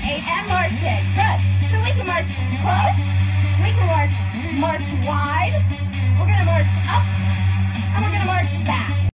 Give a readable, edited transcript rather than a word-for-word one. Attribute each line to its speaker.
Speaker 1: 8 and march in. Good. So we can march close. We can march wide. We're going to march up